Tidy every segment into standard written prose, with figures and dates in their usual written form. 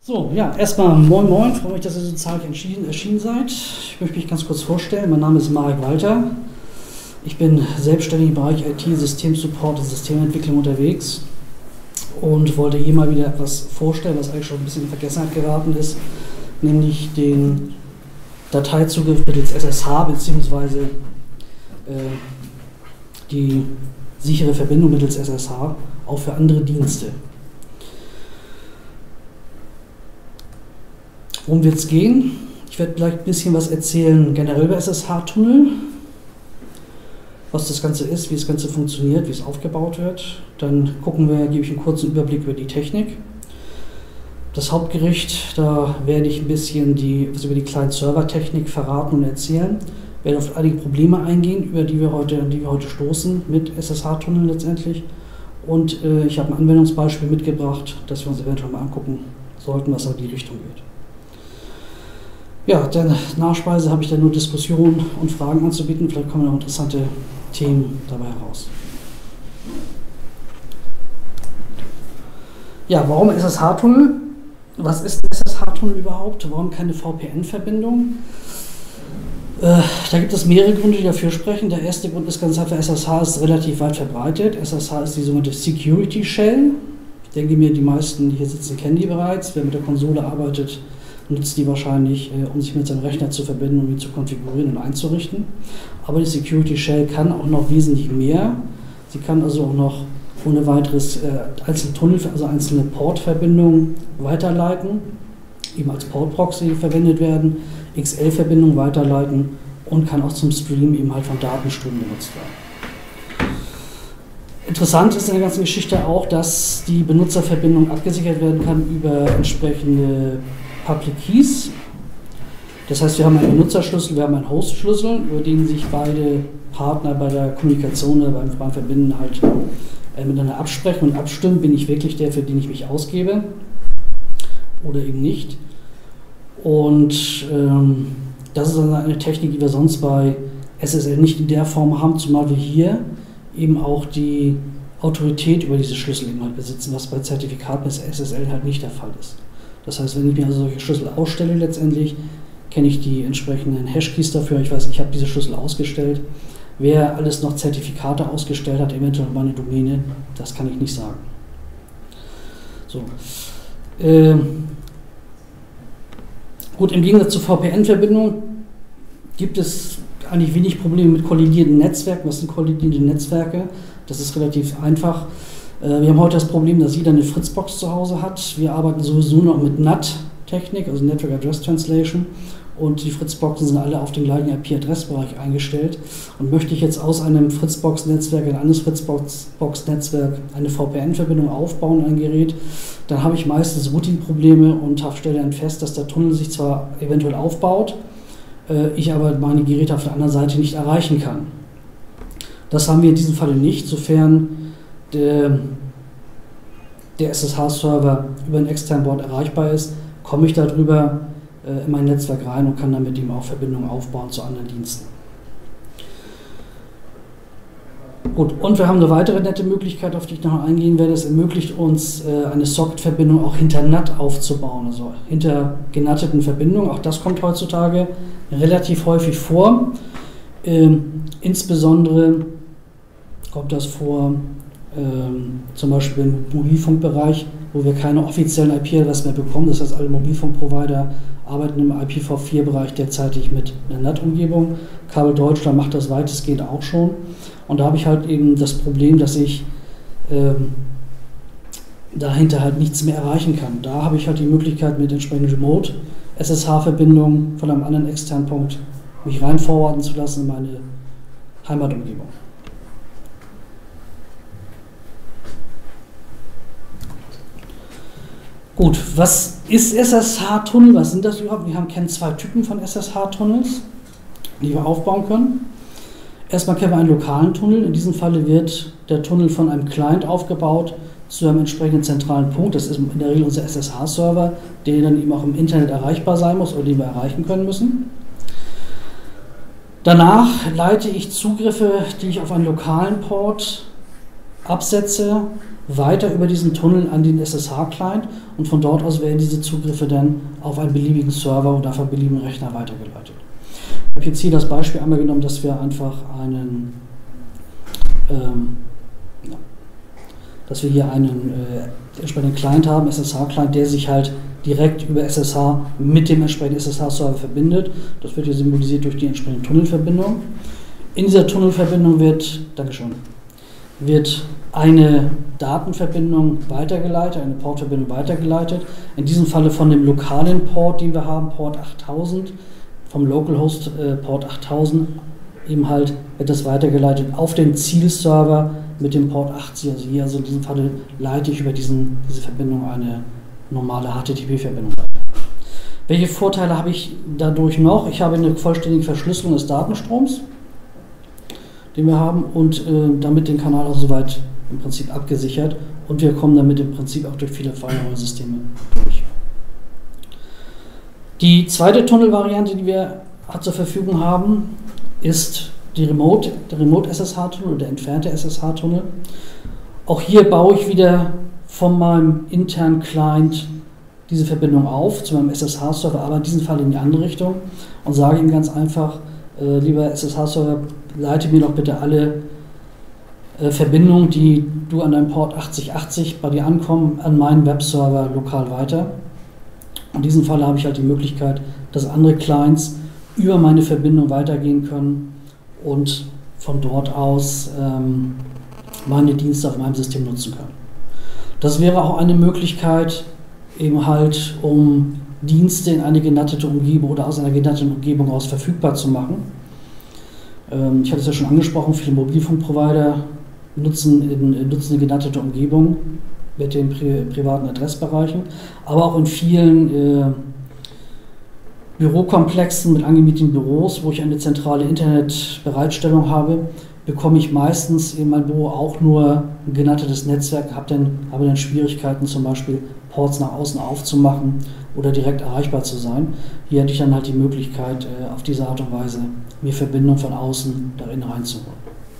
So, ja, erstmal moin moin, freue mich, dass ihr so zahlreich erschienen seid. Ich möchte mich ganz kurz vorstellen, mein Name ist Marek Walter. Ich bin selbstständig im Bereich IT, Systemsupport und Systementwicklung unterwegs und wollte hier mal wieder etwas vorstellen, was eigentlich schon ein bisschen in Vergessenheit geraten ist, nämlich den Dateizugriff mittels SSH bzw. Die sichere Verbindung mittels SSH auch für andere Dienste. Worum wird es gehen? Ich werde gleich ein bisschen was erzählen generell über SSH-Tunnel, was das Ganze ist, wie das Ganze funktioniert, wie es aufgebaut wird. Dann gebe ich einen kurzen Überblick über die Technik. Das Hauptgericht, da werde ich ein bisschen was über die Client-Server-Technik verraten und erzählen. Ich werde auf einige Probleme eingehen, an die wir heute stoßen mit SSH-Tunneln letztendlich. Und ich habe ein Anwendungsbeispiel mitgebracht, das wir uns eventuell mal angucken sollten, was in die Richtung geht. Ja, der Nachspeise habe ich dann nur Diskussionen und Fragen anzubieten. Vielleicht kommen noch interessante Themen dabei heraus. Ja, warum SSH-Tunnel? Was ist ein SSH-Tunnel überhaupt? Warum keine VPN-Verbindung? Da gibt es mehrere Gründe, die dafür sprechen. Der erste Grund ist ganz einfach, SSH ist relativ weit verbreitet. SSH ist die sogenannte Security Shell. Ich denke mir, die meisten, die hier sitzen, kennen die bereits. Wer mit der Konsole arbeitet, nutzt die wahrscheinlich, um sich mit seinem Rechner zu verbinden und ihn zu konfigurieren und einzurichten. Aber die Security Shell kann auch noch wesentlich mehr. Sie kann also auch noch ohne weiteres einzelne Tunnel, also einzelne Port-Verbindungen weiterleiten, eben als Port-Proxy verwendet werden, XL-Verbindungen weiterleiten und kann auch zum Stream eben halt von Datenströmen benutzt werden. Interessant ist in der ganzen Geschichte auch, dass die Benutzerverbindung abgesichert werden kann über entsprechende Public Keys. Das heißt, wir haben einen Benutzerschlüssel, wir haben einen Host-Schlüssel, über den sich beide Partner bei der Kommunikation oder beim Verbinden halt miteinander absprechen und abstimmen, bin ich wirklich der, für den ich mich ausgebe oder eben nicht. Und das ist eine Technik, die wir sonst bei SSL nicht in der Form haben, zumal wir hier eben auch die Autorität über diese Schlüssel eben halt besitzen, was bei Zertifikaten des SSL halt nicht der Fall ist. Das heißt, wenn ich mir also solche Schlüssel ausstelle letztendlich, kenne ich die entsprechenden Hashkeys dafür. Ich weiß, ich habe diese Schlüssel ausgestellt. Wer alles noch Zertifikate ausgestellt hat, eventuell meine Domäne, das kann ich nicht sagen. So. Gut, im Gegensatz zur VPN-Verbindung gibt es eigentlich wenig Probleme mit kollidierenden Netzwerken. Was sind kollidierende Netzwerke? Das ist relativ einfach. Wir haben heute das Problem, dass jeder eine Fritzbox zu Hause hat. Wir arbeiten sowieso noch mit NAT-Technik, also Network Address Translation. Und die Fritzboxen sind alle auf den gleichen IP-Adressbereich eingestellt. Und möchte ich jetzt aus einem Fritzbox-Netzwerk in ein anderes Fritzbox-Netzwerk eine VPN-Verbindung aufbauen, ein Gerät, dann habe ich meistens Routing-Probleme und stelle dann fest, dass der Tunnel sich zwar eventuell aufbaut, ich aber meine Geräte auf der anderen Seite nicht erreichen kann. Das haben wir in diesem Falle nicht, sofern der SSH-Server über ein externen Board erreichbar ist, komme ich darüber in mein Netzwerk rein und kann damit eben auch Verbindungen aufbauen zu anderen Diensten. Gut, und wir haben eine weitere nette Möglichkeit, auf die ich noch eingehen werde. Es ermöglicht uns, eine Socket-Verbindung auch hinter NAT aufzubauen, also hinter genatteten Verbindungen. Auch das kommt heutzutage relativ häufig vor. Insbesondere kommt das vor, zum Beispiel im Mobilfunkbereich, wo wir keine offiziellen IP-Adressen mehr bekommen. Das heißt, alle Mobilfunkprovider arbeiten im IPv4-Bereich derzeitig mit einer NAT-Umgebung. Kabel Deutschland macht das weitestgehend auch schon. Und da habe ich halt eben das Problem, dass ich dahinter halt nichts mehr erreichen kann. Da habe ich halt die Möglichkeit, mit entsprechenden Remote-SSH-Verbindungen von einem anderen externen Punkt mich rein forwarden zu lassen in meine Heimatumgebung. Gut, was ist SSH-Tunnel? Was sind das überhaupt? Wir kennen zwei Typen von SSH-Tunnels, die wir aufbauen können. Erstmal kennen wir einen lokalen Tunnel. In diesem Falle wird der Tunnel von einem Client aufgebaut zu einem entsprechenden zentralen Punkt. Das ist in der Regel unser SSH-Server, der dann eben auch im Internet erreichbar sein muss oder den wir erreichen können müssen. Danach leite ich Zugriffe, die ich auf einen lokalen Port Absätze weiter über diesen Tunnel an den SSH-Client und von dort aus werden diese Zugriffe dann auf einen beliebigen Server oder auf einen beliebigen Rechner weitergeleitet. Ich habe jetzt hier das Beispiel einmal genommen, dass wir einfach einen entsprechenden Client haben, SSH-Client, der sich halt direkt über SSH mit dem entsprechenden SSH-Server verbindet. Das wird hier symbolisiert durch die entsprechende Tunnelverbindung. In dieser Tunnelverbindung wird eine Datenverbindung weitergeleitet, eine Portverbindung weitergeleitet. In diesem Falle von dem lokalen Port, den wir haben, Port 8000, vom Localhost Port 8000, eben halt wird das weitergeleitet auf den Zielserver mit dem Port 80. Also hier, also in diesem Falle leite ich über diese Verbindung eine normale HTTP-Verbindung weiter. Welche Vorteile habe ich dadurch noch? Ich habe eine vollständige Verschlüsselung des Datenstroms, den wir haben, und damit den Kanal auch soweit im Prinzip abgesichert, und wir kommen damit im Prinzip auch durch viele Firewall-Systeme durch. Die zweite Tunnelvariante, die wir zur Verfügung haben, ist der Remote SSH-Tunnel oder der entfernte SSH-Tunnel. Auch hier baue ich wieder von meinem internen Client diese Verbindung auf zu meinem SSH-Server, aber in diesem Fall in die andere Richtung, und sage ihm ganz einfach, lieber SSH-Server, leite mir doch bitte alle Verbindungen, die du an deinem Port 8080 bei dir ankommen, an meinen Webserver lokal weiter. In diesem Fall habe ich halt die Möglichkeit, dass andere Clients über meine Verbindung weitergehen können und von dort aus meine Dienste auf meinem System nutzen können. Das wäre auch eine Möglichkeit, eben halt, um Dienste in eine genattete Umgebung oder aus einer genatteten Umgebung aus verfügbar zu machen. Ich hatte es ja schon angesprochen, viele Mobilfunkprovider nutzen eine genattete Umgebung mit den privaten Adressbereichen, aber auch in vielen Bürokomplexen mit angemieteten Büros, wo ich eine zentrale Internetbereitstellung habe, bekomme ich meistens in meinem Büro auch nur ein genattetes Netzwerk, habe dann Schwierigkeiten, zum Beispiel Ports nach außen aufzumachen oder direkt erreichbar zu sein. Hier hätte ich dann halt die Möglichkeit, auf diese Art und Weise mir Verbindung von außen darin reinzuholen.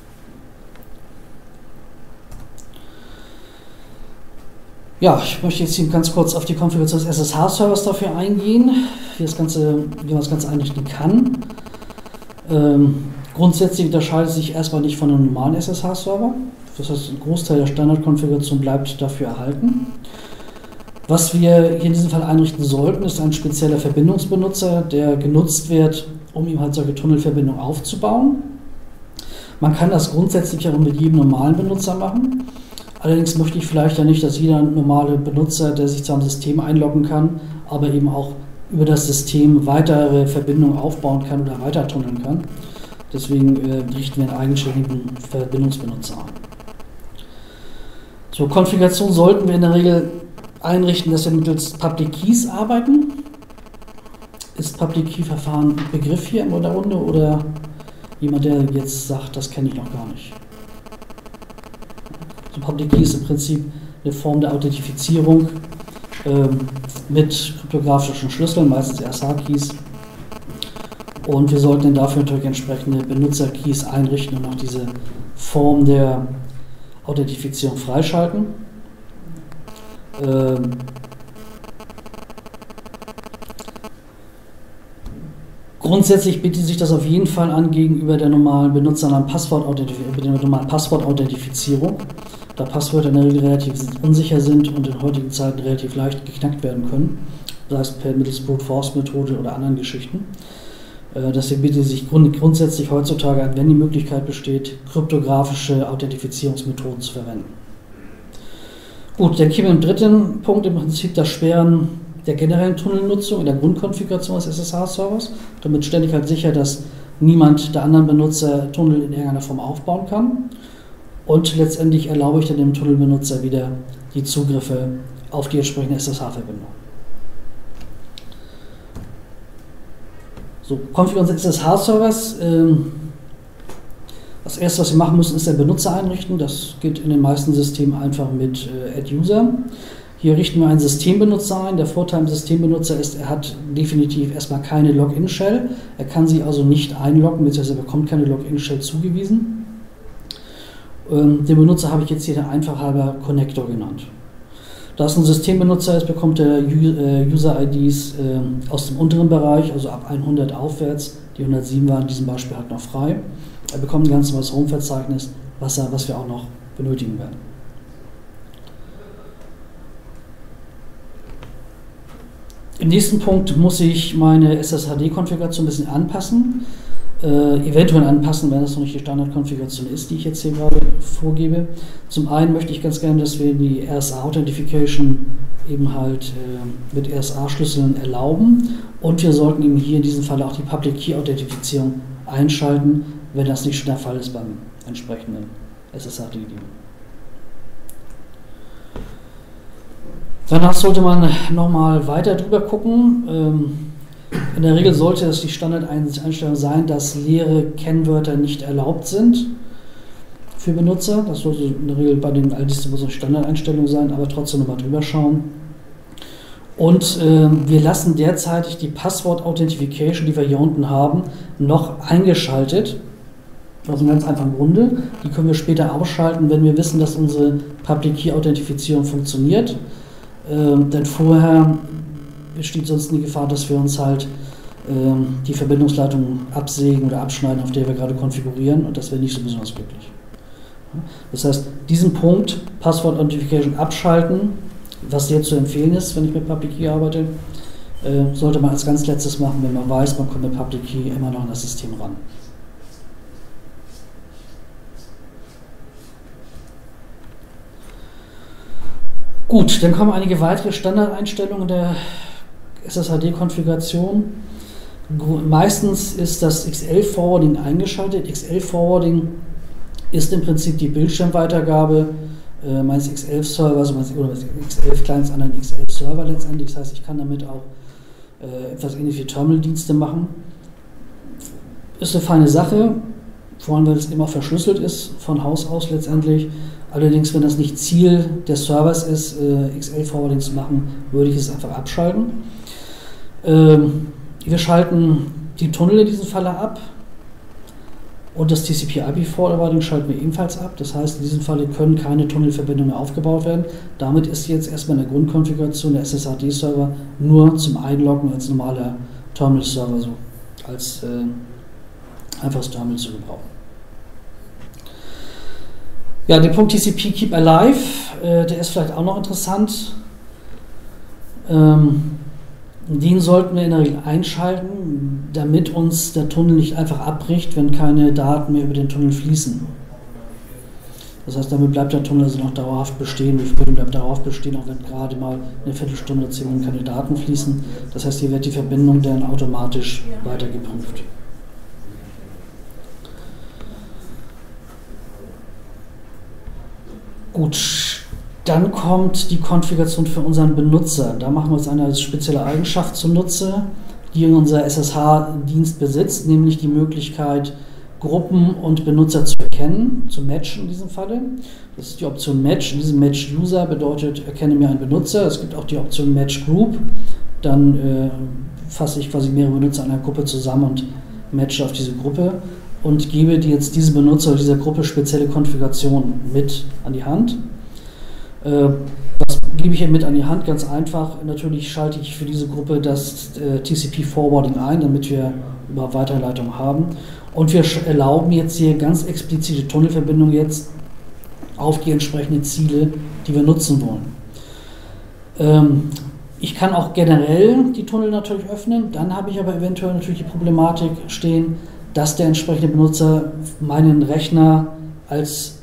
Ja, ich möchte jetzt hier ganz kurz auf die Konfiguration des SSH-Servers dafür eingehen, wie man das Ganze einrichten kann. Grundsätzlich unterscheidet sich erstmal nicht von einem normalen SSH-Server. Das heißt, ein Großteil der Standardkonfiguration bleibt dafür erhalten. Was wir hier in diesem Fall einrichten sollten, ist ein spezieller Verbindungsbenutzer, der genutzt wird, um ihm halt solche Tunnelverbindungen aufzubauen. Man kann das grundsätzlich auch mit jedem normalen Benutzer machen. Allerdings möchte ich vielleicht ja nicht, dass jeder normale Benutzer, der sich zu einem System einloggen kann, aber eben auch über das System weitere Verbindungen aufbauen kann oder weiter tunneln kann. Deswegen richten wir einen eigenständigen Verbindungsbenutzer an. Zur Konfiguration sollten wir in der Regel einrichten, dass wir mittels Public Keys arbeiten. Ist Public Key Verfahren ein Begriff hier in der Runde oder jemand, der jetzt sagt, das kenne ich noch gar nicht? So, Public Key ist im Prinzip eine Form der Authentifizierung mit kryptografischen Schlüsseln, meistens RSA-Keys. Und wir sollten dafür natürlich entsprechende Benutzer-Keys einrichten und auch diese Form der Authentifizierung freischalten. Grundsätzlich bietet sich das auf jeden Fall an gegenüber der normalen Passwortauthentifizierung, da Passwörter in der Regel relativ unsicher sind und in heutigen Zeiten relativ leicht geknackt werden können, sei es mittels Brute Force Methode oder anderen Geschichten. Deswegen bietet sich grundsätzlich heutzutage an, wenn die Möglichkeit besteht, kryptografische Authentifizierungsmethoden zu verwenden. Gut, dann käme im dritten Punkt im Prinzip das Sperren der generellen Tunnelnutzung in der Grundkonfiguration des SSH-Servers. Damit stelle ich halt sicher, dass niemand der anderen Benutzer Tunnel in irgendeiner Form aufbauen kann. Und letztendlich erlaube ich dann dem Tunnelbenutzer wieder die Zugriffe auf die entsprechende SSH-Verbindung. So, Konfiguration des SSH-Servers. Das erste, was wir machen müssen, ist den Benutzer einrichten. Das geht in den meisten Systemen einfach mit Add-User. Hier richten wir einen Systembenutzer ein. Der Vorteil im Systembenutzer ist, er hat definitiv erstmal keine Login-Shell. Er kann sich also nicht einloggen, beziehungsweise er bekommt keine Login-Shell zugewiesen. Den Benutzer habe ich jetzt hier der Einfachheit halber Connector genannt. Da es ein Systembenutzer ist, bekommt er User-IDs aus dem unteren Bereich, also ab 100 aufwärts. Die 107 waren in diesem Beispiel halt noch frei. Er bekommt ein ganz normales Home-Verzeichnis, was wir auch noch benötigen werden. Im nächsten Punkt muss ich meine SSHD-Konfiguration ein bisschen anpassen, eventuell anpassen, wenn das noch nicht die Standardkonfiguration ist, die ich jetzt hier gerade vorgebe. Zum einen möchte ich ganz gerne, dass wir die RSA-Authentification eben halt mit RSA-Schlüsseln erlauben, und wir sollten eben hier in diesem Fall auch die Public Key-Authentifizierung einschalten, wenn das nicht schon der Fall ist beim entsprechenden SSHD. Danach sollte man nochmal weiter drüber gucken. In der Regel sollte es die Standardeinstellung sein, dass leere Kennwörter nicht erlaubt sind für Benutzer. Das sollte in der Regel bei den Distributionen Standardeinstellungen sein, aber trotzdem nochmal drüber schauen. Und wir lassen derzeitig die Passwort-Authentification, die wir hier unten haben, noch eingeschaltet. Aus einem ganz einfachen Grunde. Die können wir später ausschalten, wenn wir wissen, dass unsere Public Key-Authentifizierung funktioniert. Denn vorher besteht sonst die Gefahr, dass wir uns halt die Verbindungsleitung absägen oder abschneiden, auf der wir gerade konfigurieren, und das wäre nicht so besonders glücklich. Das heißt, diesen Punkt, Passwort Authentification abschalten, was jetzt zu empfehlen ist, wenn ich mit Public Key arbeite, sollte man als ganz letztes machen, wenn man weiß, man kommt mit Public Key immer noch an das System ran. Gut, dann kommen einige weitere Standardeinstellungen der SSHD-Konfiguration. Meistens ist das XL-Forwarding eingeschaltet. XL-Forwarding ist im Prinzip die Bildschirmweitergabe meines X11-Servers oder meines X11-Clients an einen X11-Server letztendlich. Das heißt, ich kann damit auch etwas ähnlich wie Terminal-Dienste machen. Ist eine feine Sache, vor allem, weil es immer verschlüsselt ist, von Haus aus letztendlich. Allerdings, wenn das nicht Ziel des Servers ist, XL-Forwarding zu machen, würde ich es einfach abschalten. Wir schalten die Tunnel in diesem Falle ab, und das TCP/IP-Forwarding schalten wir ebenfalls ab. Das heißt, in diesem Falle können keine Tunnelverbindungen mehr aufgebaut werden. Damit ist jetzt erstmal in der Grundkonfiguration der SSHD-Server nur zum Einloggen als normaler Terminal-Server, so als einfaches Terminal zu gebrauchen. Ja, der Punkt TCP Keep Alive, der ist vielleicht auch noch interessant. Den sollten wir in der Regel einschalten, damit uns der Tunnel nicht einfach abbricht, wenn keine Daten mehr über den Tunnel fließen. Das heißt, damit bleibt der Tunnel also noch dauerhaft bestehen. Die Verbindung bleibt dauerhaft bestehen, auch wenn gerade mal eine Viertelstunde oder 10 Minuten keine Daten fließen. Das heißt, hier wird die Verbindung dann automatisch weiter geprüft. Gut, dann kommt die Konfiguration für unseren Benutzer. Da machen wir uns eine spezielle Eigenschaft zunutze, die unser SSH-Dienst besitzt, nämlich die Möglichkeit, Gruppen und Benutzer zu erkennen, zu matchen in diesem Falle. Das ist die Option Match. In diesem Match User bedeutet, erkenne mir einen Benutzer. Es gibt auch die Option Match Group. Dann fasse ich quasi mehrere Benutzer einer Gruppe zusammen und matche auf diese Gruppe und gebe jetzt diese Benutzer oder dieser Gruppe spezielle Konfigurationen mit an die Hand. Was gebe ich hier mit an die Hand? Ganz einfach. Natürlich schalte ich für diese Gruppe das TCP-Forwarding ein, damit wir überhaupt Weiterleitung haben. Und wir erlauben jetzt hier ganz explizite Tunnelverbindungen jetzt auf die entsprechenden Ziele, die wir nutzen wollen. Ich kann auch generell die Tunnel natürlich öffnen. Dann habe ich aber eventuell natürlich die Problematik stehen, dass der entsprechende Benutzer meinen Rechner als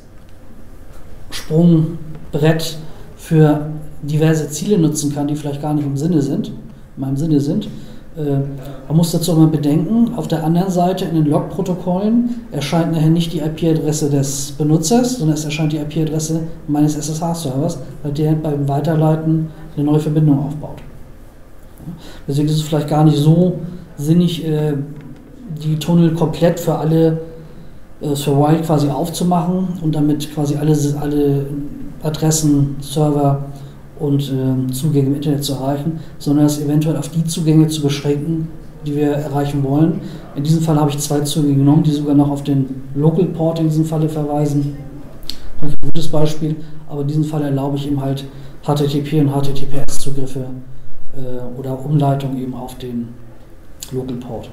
Sprungbrett für diverse Ziele nutzen kann, die vielleicht gar nicht in meinem Sinne sind. Man muss dazu aber bedenken, auf der anderen Seite in den Log-Protokollen erscheint nachher nicht die IP-Adresse des Benutzers, sondern es erscheint die IP-Adresse meines SSH-Servers, weil der beim Weiterleiten eine neue Verbindung aufbaut. Deswegen ist es vielleicht gar nicht so sinnig, die Tunnel komplett für alle While quasi aufzumachen und damit quasi alle Adressen, Server und Zugänge im Internet zu erreichen, sondern es eventuell auf die Zugänge zu beschränken, die wir erreichen wollen. In diesem Fall habe ich 2 Zugänge genommen, die sogar noch auf den Local Port in diesem Falle verweisen. ein gutes Beispiel, aber in diesem Fall erlaube ich eben halt HTTP und HTTPS-Zugriffe oder Umleitung eben auf den Local Port.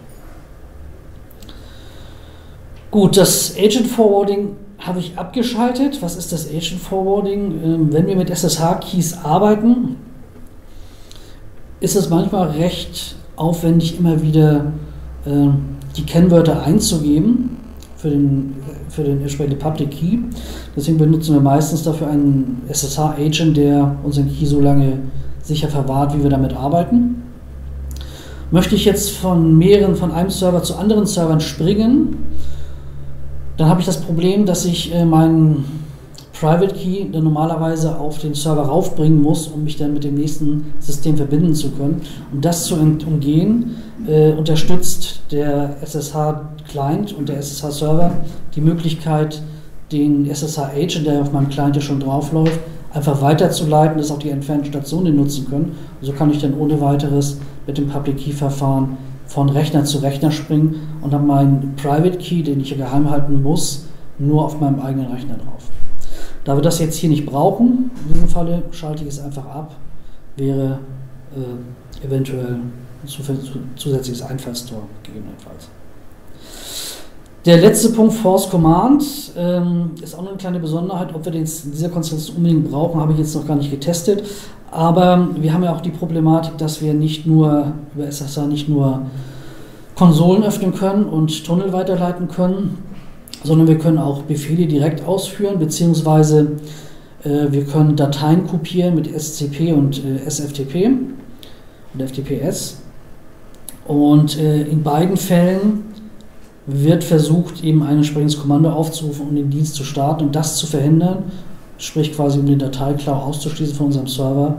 Gut, das Agent Forwarding habe ich abgeschaltet. Was ist das Agent Forwarding? Wenn wir mit SSH-Keys arbeiten, ist es manchmal recht aufwendig, immer wieder die Kennwörter einzugeben für den entsprechenden Public Key. Deswegen benutzen wir meistens dafür einen SSH-Agent, der unseren Key so lange sicher verwahrt, wie wir damit arbeiten. Möchte ich jetzt von einem Server zu anderen Servern springen, dann habe ich das Problem, dass ich meinen Private Key dann normalerweise auf den Server raufbringen muss, um mich dann mit dem nächsten System verbinden zu können. Um das zu umgehen, unterstützt der SSH-Client und der SSH-Server die Möglichkeit, den SSH-Agent, der auf meinem Client ja schon drauf läuft, einfach weiterzuleiten, dass auch die entfernten Stationen nutzen können. Und so kann ich dann ohne weiteres mit dem Public Key-Verfahren von Rechner zu Rechner springen und habe meinen Private Key, den ich ja geheim halten muss, nur auf meinem eigenen Rechner drauf. Da wir das jetzt hier nicht brauchen, in diesem Falle schalte ich es einfach ab, wäre eventuell ein zusätzliches Einfallstor gegebenenfalls. Der letzte Punkt, Force Command, ist auch noch eine kleine Besonderheit. Ob wir den in dieser Konstellation unbedingt brauchen, habe ich jetzt noch gar nicht getestet. Aber wir haben ja auch die Problematik, dass wir nicht nur über SSH nicht nur Konsolen öffnen können und Tunnel weiterleiten können, sondern wir können auch Befehle direkt ausführen, beziehungsweise wir können Dateien kopieren mit SCP und SFTP und FTPS. Und in beiden Fällen wird versucht, eben ein entsprechendes Kommando aufzurufen, um den Dienst zu starten und das zu verhindern, sprich quasi um den Dateiklau auszuschließen von unserem Server,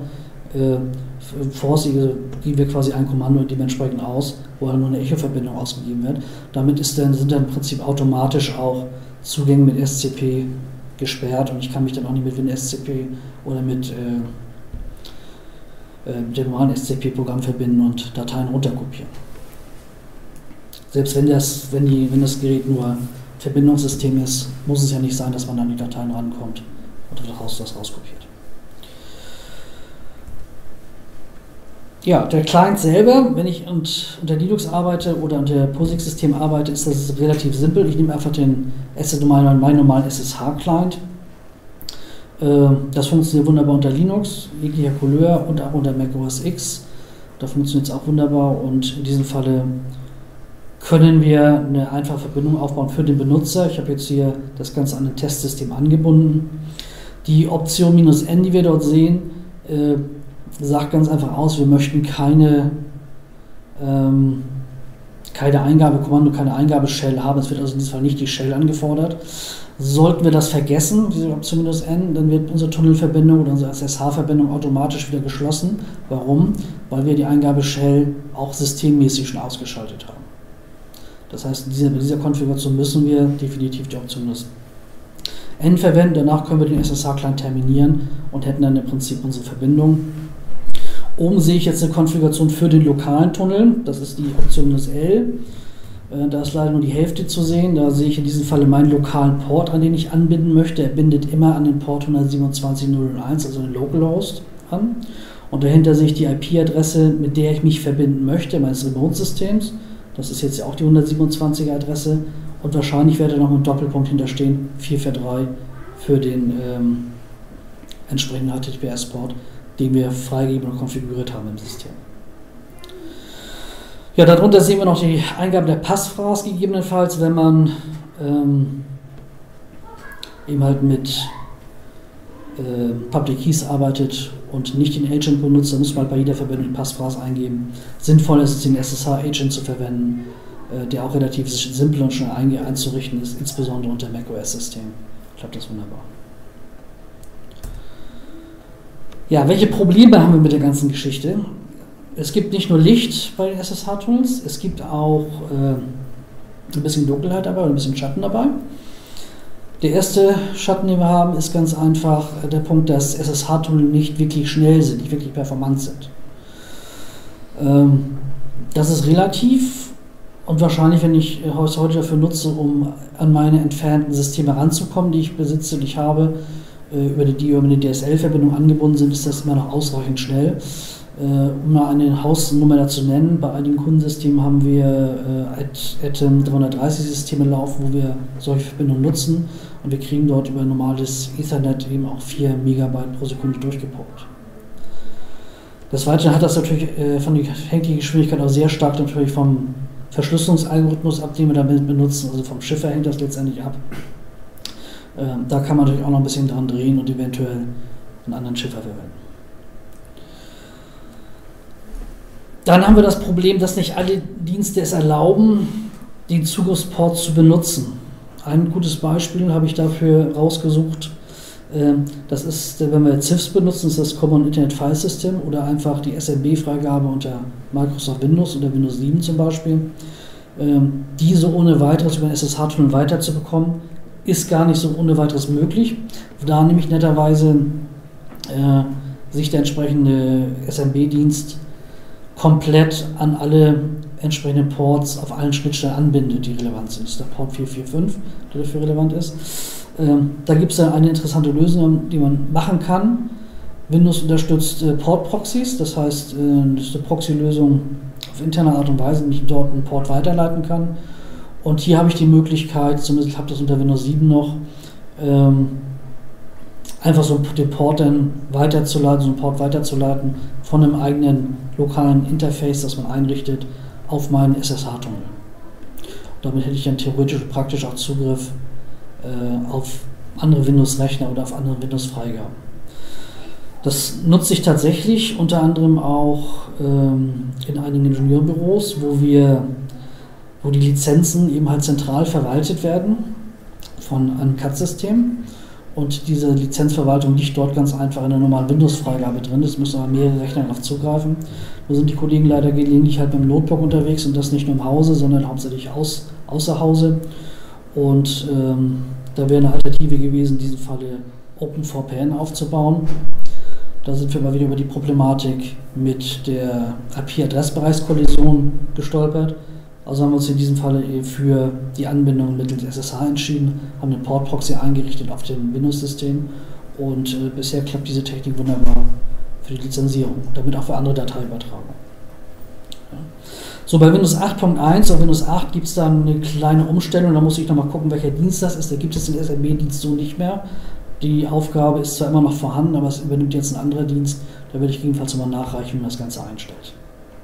geben wir quasi ein Kommando dementsprechend aus, wo nur eine Echo-Verbindung ausgegeben wird. Damit sind dann im Prinzip automatisch auch Zugänge mit SCP gesperrt und ich kann mich dann auch nicht mit WinSCP oder mit dem normalen SCP-Programm verbinden und Dateien runterkopieren. Selbst wenn das Gerät nur Verbindungssystem ist, muss es ja nicht sein, dass man an die Dateien rankommt und das rauskopiert. Ja, der Client selber, wenn ich unter Linux arbeite oder unter POSIX-System arbeite, ist das relativ simpel. Ich nehme einfach meinen normalen SSH-Client. Das funktioniert wunderbar unter Linux, jeglicher Couleur und auch unter Mac OS X. Da funktioniert es auch wunderbar und in diesem Falle können wir eine einfache Verbindung aufbauen für den Benutzer. Ich habe jetzt hier das Ganze an ein Testsystem angebunden. Die Option -N, die wir dort sehen, sagt ganz einfach aus, wir möchten keine Eingabekommando, keine Eingabeshell haben. Es wird also in diesem Fall nicht die Shell angefordert. Sollten wir das vergessen, diese Option -N, dann wird unsere Tunnelverbindung oder unsere SSH-Verbindung automatisch wieder geschlossen. Warum? Weil wir die Eingabeshell auch systemmäßig schon ausgeschaltet haben. Das heißt, bei dieser Konfiguration müssen wir definitiv die Option -N verwenden. Danach können wir den SSH-Client terminieren und hätten dann im Prinzip unsere Verbindung. Oben sehe ich jetzt eine Konfiguration für den lokalen Tunnel. Das ist die Option -L. Da ist leider nur die Hälfte zu sehen. Da sehe ich in diesem Falle meinen lokalen Port, an den ich anbinden möchte. Er bindet immer an den Port 127.0.1, also den Localhost, an. Und dahinter sehe ich die IP-Adresse, mit der ich mich verbinden möchte, meines Remote-Systems. Das ist jetzt auch die 127er Adresse. Und wahrscheinlich werde noch ein Doppelpunkt hinterstehen, 443 für den entsprechenden HTTPS-Port, den wir freigegeben und konfiguriert haben im System. Ja, darunter sehen wir noch die Eingabe der Passphrase gegebenenfalls, wenn man eben halt mit Public Keys arbeitet und nicht den Agent benutzt, dann muss man halt bei jeder Verbindung die Passphrase eingeben. Sinnvoll ist es, den SSH-Agent zu verwenden, der auch relativ simpel und schnell einzurichten ist, insbesondere unter Mac OS-System. Klappt das wunderbar. Ja, welche Probleme haben wir mit der ganzen Geschichte? Es gibt nicht nur Licht bei den SSH-Tunnels, es gibt auch ein bisschen Dunkelheit dabei und ein bisschen Schatten dabei. Der erste Schatten, den wir haben, ist ganz einfach der Punkt, dass SSH-Tunnel nicht wirklich schnell sind, nicht wirklich performant sind. Das ist relativ und wahrscheinlich, wenn ich es heute dafür nutze, um an meine entfernten Systeme ranzukommen, die ich besitze und ich habe, über die eine DSL-Verbindung angebunden sind, ist das immer noch ausreichend schnell. Um mal eine Hausnummer dazu nennen, bei einigen Kundensystemen haben wir ATEM 330 Systeme laufen, wo wir solche Verbindungen nutzen und wir kriegen dort über normales Ethernet eben auch 4 Megabyte pro Sekunde durchgepumpt. Des Weiteren hat das natürlich hängt die Geschwindigkeit auch sehr stark natürlich vom Verschlüsselungsalgorithmus ab, den wir damit benutzen, also vom Schiffer hängt das letztendlich ab. Da kann man natürlich auch noch ein bisschen dran drehen und eventuell einen anderen Schiffer verwenden. Dann haben wir das Problem, dass nicht alle Dienste es erlauben, den Zugriffsport zu benutzen. Ein gutes Beispiel habe ich dafür rausgesucht. Das ist, wenn wir CIFS benutzen, ist das Common Internet File System oder einfach die SMB-Freigabe unter Microsoft Windows oder Windows 7 zum Beispiel. Diese ohne weiteres über den SSH-Tunnel weiterzubekommen, ist gar nicht so ohne weiteres möglich. Da nämlich netterweise sich der entsprechende SMB-Dienst komplett an alle entsprechenden Ports auf allen Schnittstellen anbindet, die relevant sind. Das ist der Port 445, der dafür relevant ist. Da gibt es dann eine interessante Lösung, die man machen kann. Windows unterstützt Port-Proxys, das heißt, das ist eine Proxy-Lösung auf interne Art und Weise, die ich dort einen Port weiterleiten kann. Und hier habe ich die Möglichkeit, zumindest habe ich das unter Windows 7 noch, einfach so den Port dann weiterzuleiten, von einem eigenen lokalen Interface, das man einrichtet, auf meinen SSH-Tunnel. Damit hätte ich dann theoretisch und praktisch auch Zugriff auf andere Windows-Rechner oder auf andere Windows-Freigaben. Das nutze ich tatsächlich unter anderem auch in einigen Ingenieurbüros, wo die Lizenzen eben halt zentral verwaltet werden von einem CAD-System. Und diese Lizenzverwaltung liegt dort ganz einfach in der normalen Windows-Freigabe drin. Es müssen aber mehrere Rechner darauf zugreifen. Da sind die Kollegen leider gelegentlich halt mit dem Notebook unterwegs und das nicht nur im Hause, sondern hauptsächlich außer Hause. Und da wäre eine Alternative gewesen, in diesem Falle OpenVPN aufzubauen. Da sind wir mal wieder über die Problematik mit der IP-Adressbereichskollision gestolpert. Also haben wir uns in diesem Falle für die Anbindung mittels SSH entschieden, haben den Port-Proxy eingerichtet auf dem Windows-System und bisher klappt diese Technik wunderbar für die Lizenzierung, damit auch für andere Dateiübertragung. Ja. So, bei Windows 8.1 auf Windows 8 gibt es dann eine kleine Umstellung, da muss ich nochmal gucken, welcher Dienst das ist. Da gibt es den SMB-Dienst so nicht mehr. Die Aufgabe ist zwar immer noch vorhanden, aber es übernimmt jetzt ein anderer Dienst. Da werde ich jedenfalls nochmal nachreichen, wie man das Ganze einstellt.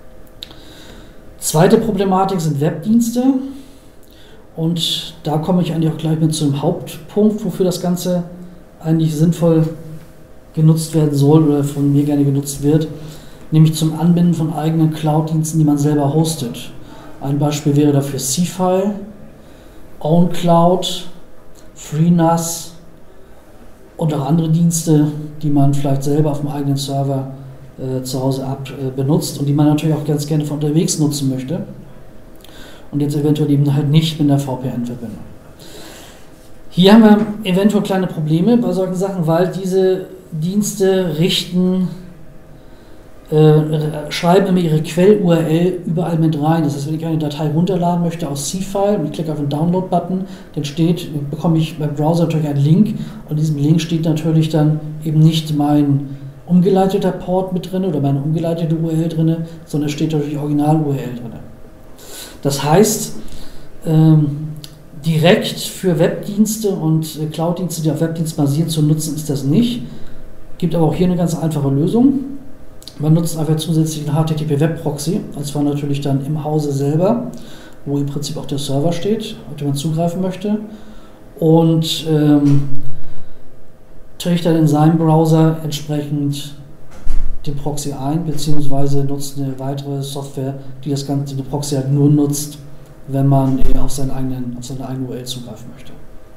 Zweite Problematik sind Webdienste und da komme ich eigentlich auch gleich mit zum Hauptpunkt, wofür das Ganze eigentlich sinnvoll genutzt werden soll oder von mir gerne genutzt wird, nämlich zum Anbinden von eigenen Cloud-Diensten, die man selber hostet. Ein Beispiel wäre dafür C-File, OwnCloud, FreeNAS und auch andere Dienste, die man vielleicht selber auf dem eigenen Server zu Hause benutzt und die man natürlich auch ganz gerne von unterwegs nutzen möchte und jetzt eventuell eben halt nicht mit einer VPN-Verbindung. Hier haben wir eventuell kleine Probleme bei solchen Sachen, weil diese Dienste schreiben immer ihre Quell-URL überall mit rein. Das heißt, wenn ich eine Datei runterladen möchte aus C-File und ich klicke auf den Download-Button, dann bekomme ich beim Browser natürlich einen Link und in diesem Link steht natürlich dann eben nicht mein umgeleiteter Port mit drin oder meine umgeleitete URL drin, sondern steht natürlich Original-URL drin. Das heißt, direkt für Webdienste und Cloud-Dienste, die auf Webdienst basieren, zu nutzen, ist das nicht. Gibt aber auch hier eine ganz einfache Lösung. Man nutzt einfach zusätzlich einen HTTP-Web-Proxy, und zwar natürlich dann im Hause selber, wo im Prinzip auch der Server steht, auf den man zugreifen möchte. Und trägt dann in seinem Browser entsprechend den Proxy ein, beziehungsweise nutzt eine weitere Software, die das Ganze, den Proxy halt nur nutzt, wenn man auf seine eigene URL zugreifen möchte.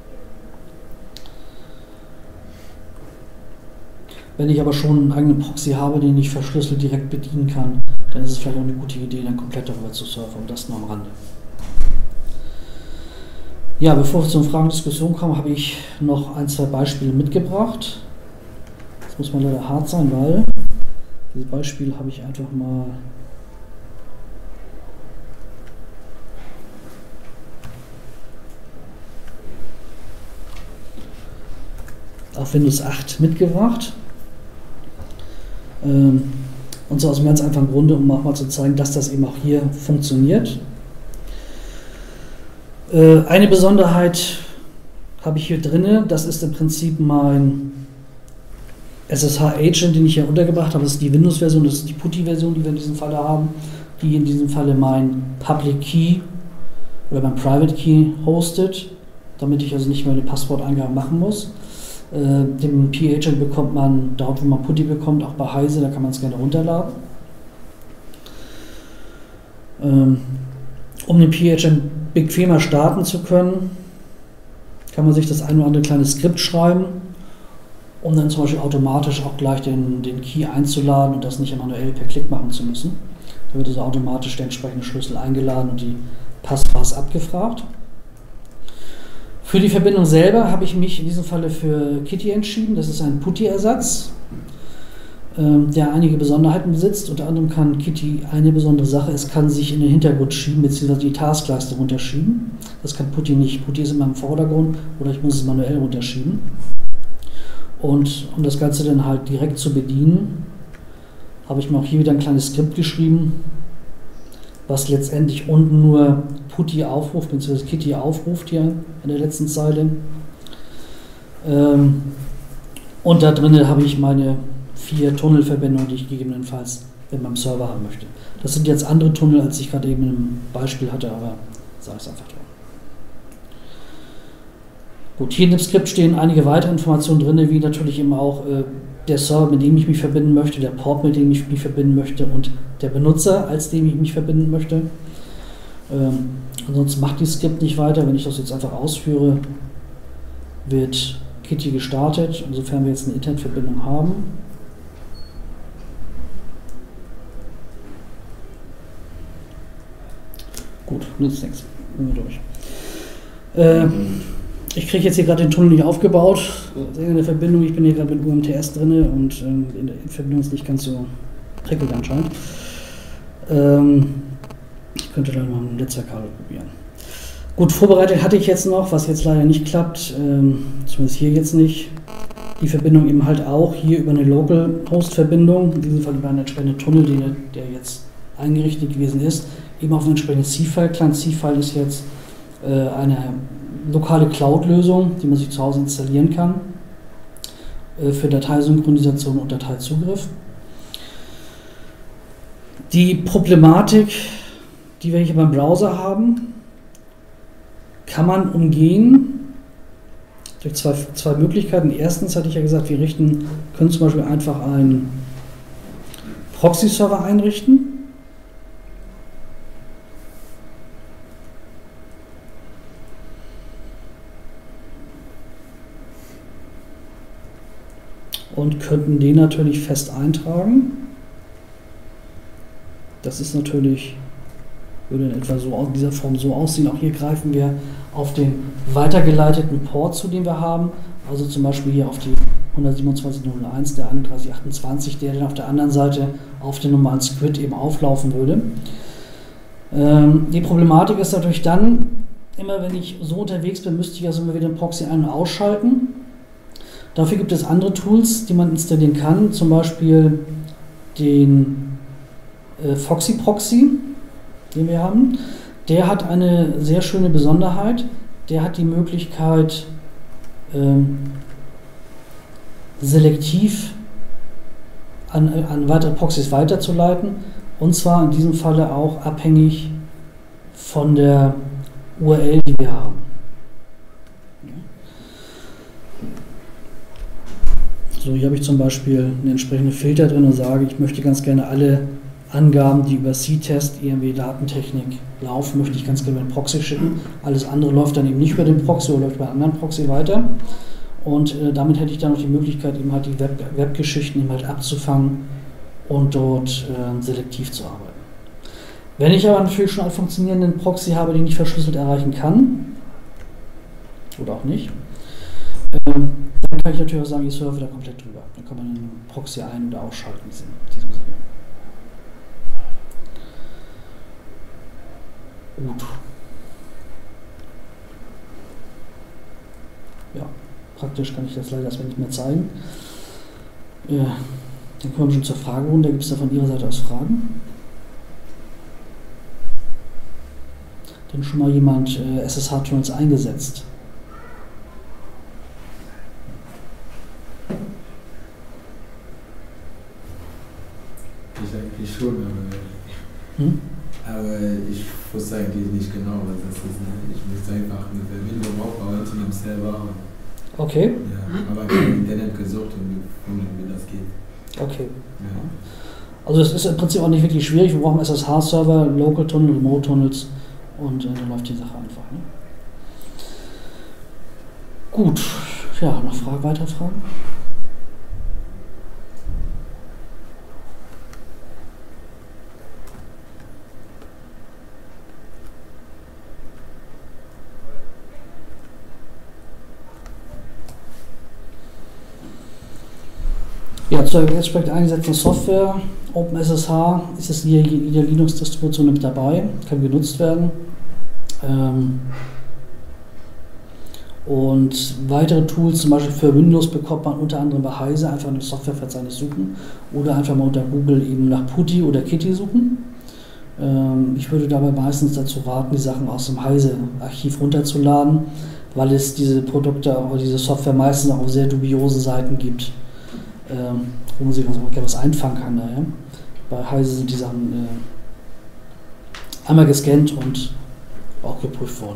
Wenn ich aber schon einen eigenen Proxy habe, den ich verschlüsselt direkt bedienen kann, dann ist es vielleicht auch eine gute Idee, dann komplett darüber zu surfen, und das nur am Rande. Ja, bevor wir zur Fragen und Diskussion kommen, habe ich noch ein, zwei Beispiele mitgebracht. Das muss mal leider hart sein, weil diese Beispiele habe ich einfach mal auf Windows 8 mitgebracht. Und so aus dem ganz einfachen Grunde, um auch mal zu zeigen, dass das eben auch hier funktioniert. Eine Besonderheit habe ich hier drin, das ist im Prinzip mein SSH-Agent, den ich hier untergebracht habe. Das ist die Windows-Version, das ist die PuTTY-Version, die wir in diesem Falle haben, die in diesem Falle mein Public Key oder mein Private Key hostet, damit ich also nicht mehr eine Passworteingabe machen muss. Den P-Agent bekommt man dort, wo man PuTTY bekommt, auch bei Heise, da kann man es gerne runterladen. Um den P-Agent bequemer starten zu können, kann man sich das ein oder andere kleine Skript schreiben, um dann zum Beispiel automatisch auch gleich den Key einzuladen und das nicht manuell per Klick machen zu müssen. Da wird also automatisch der entsprechende Schlüssel eingeladen und die Passphrases abgefragt. Für die Verbindung selber habe ich mich in diesem Falle für Kitty entschieden. Das ist ein PuTTY-Ersatz, der einige Besonderheiten besitzt. Unter anderem kann Kitty eine besondere Sache, es kann sich in den Hintergrund schieben, beziehungsweise die Taskleiste runterschieben. Das kann PuTTY nicht. PuTTY ist immer im Vordergrund oder ich muss es manuell runterschieben. Und um das Ganze dann halt direkt zu bedienen, habe ich mir auch hier wieder ein kleines Skript geschrieben, was letztendlich unten nur PuTTY aufruft, bzw. Kitty aufruft hier in der letzten Zeile. Und da drin habe ich meine 4 Tunnelverbindungen, die ich gegebenenfalls mit meinem Server haben möchte. Das sind jetzt andere Tunnel, als ich gerade eben im Beispiel hatte, aber sage ich es einfach drin. Gut, hier in dem Skript stehen einige weitere Informationen drin, wie natürlich eben auch der Server, mit dem ich mich verbinden möchte, der Port, mit dem ich mich verbinden möchte und der Benutzer, als dem ich mich verbinden möchte. Ansonsten macht das Skript nicht weiter. Wenn ich das jetzt einfach ausführe, wird Kitty gestartet, insofern wir jetzt eine Internetverbindung haben. Gut, nützt nichts. Gehen wir durch. Ich kriege jetzt hier gerade den Tunnel nicht aufgebaut. In der Verbindung, ich bin hier gerade mit UMTS drin und in der Verbindung ist nicht ganz so prickelnd anscheinend. Ich könnte dann mal ein Netzwerkkabel probieren. Gut, vorbereitet hatte ich jetzt noch, was jetzt leider nicht klappt, zumindest hier jetzt nicht. Die Verbindung eben halt auch hier über eine Local-Host-Verbindung, in diesem Fall über einen entsprechenden Tunnel, der jetzt eingerichtet gewesen ist, eben auf einen entsprechenden C-File. Klein C-File ist jetzt eine lokale Cloud-Lösung, die man sich zu Hause installieren kann, für Dateisynchronisation und Dateizugriff. Die Problematik, die wir hier beim Browser haben, kann man umgehen durch zwei Möglichkeiten. Erstens hatte ich ja gesagt, wir können zum Beispiel einfach einen Proxy-Server einrichten. Und könnten den natürlich fest eintragen. Das ist natürlich, würde in etwa so in dieser Form so aussehen. Auch hier greifen wir auf den weitergeleiteten Port zu, den wir haben. Also zum Beispiel hier auf die 127.01, der 31.28, der dann auf der anderen Seite auf den normalen Squid eben auflaufen würde. Die Problematik ist natürlich dann, immer wenn ich so unterwegs bin, müsste ich also immer wieder den Proxy ein- und ausschalten. Dafür gibt es andere Tools, die man installieren kann, zum Beispiel den Foxy Proxy, den wir haben. Der hat eine sehr schöne Besonderheit. Der hat die Möglichkeit, selektiv an weitere Proxys weiterzuleiten, und zwar in diesem Falle auch abhängig von der URL, die wir haben. So, hier habe ich zum Beispiel einen entsprechenden Filter drin und sage, ich möchte ganz gerne alle Angaben, die über C-Test, EMW Datentechnik laufen, möchte ich ganz gerne mit dem Proxy schicken. Alles andere läuft dann eben nicht über den Proxy oder läuft bei einem anderen Proxy weiter. Und damit hätte ich dann noch die Möglichkeit, eben halt die Webgeschichten eben halt abzufangen und dort selektiv zu arbeiten. Wenn ich aber natürlich schon einen funktionierenden Proxy habe, den ich verschlüsselt erreichen kann, oder auch nicht, dann kann ich natürlich auch sagen, ich surfe da komplett drüber. Dann kann man den Proxy ein- oder ausschalten in diesem Sinne. Gut. Ja, praktisch kann ich das leider erstmal nicht mehr zeigen. Dann kommen wir schon zur Fragerunde. Gibt es da von Ihrer Seite aus Fragen? Denn schon mal jemand SSH-Tunnels eingesetzt? Ich eigentlich schon, aber ich wusste eigentlich nicht genau, was das ist. Ne? Ich musste einfach eine Verbindung aufbauen zu einem Server. Okay. Ja, aber ich habe im Internet gesucht und gefunden, wie das geht. Okay. Ja. Also es ist im Prinzip auch nicht wirklich schwierig. Wir brauchen SSH-Server, Local Tunnel, Remote Tunnels und dann läuft die Sache einfach. Ne? Gut. Ja, noch weitere Fragen? Ja, zur entsprechend eingesetzten Software, OpenSSH ist es in jeder Linux-Distribution mit dabei, kann genutzt werden. Und weitere Tools, zum Beispiel für Windows, bekommt man unter anderem bei Heise einfach ein Softwareverzeichnis suchen oder einfach mal unter Google eben nach PuTTY oder Kitty suchen. Ich würde dabei meistens dazu raten, die Sachen aus dem Heise-Archiv runterzuladen, weil es diese Produkte oder diese Software meistens auch auf sehr dubiosen Seiten gibt, wo man sich was einfangen kann. Ja. Bei Heise sind die Sachen einmal gescannt und auch geprüft worden.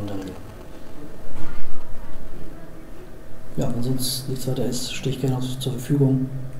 Ja, wenn sonst nichts weiter ist, stehe ich gerne zur Verfügung.